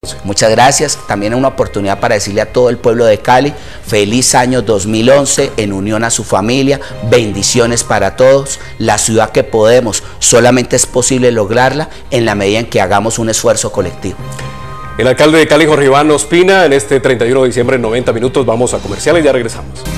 Muchas gracias. También es una oportunidad para decirle a todo el pueblo de Cali, feliz año 2011, en unión a su familia, bendiciones para todos. La ciudad que podemos, solamente es posible lograrla en la medida en que hagamos un esfuerzo colectivo. El alcalde de Cali, Jorge Iván Ospina, en este 31 de diciembre en 90 minutos. Vamos a comerciales y ya regresamos.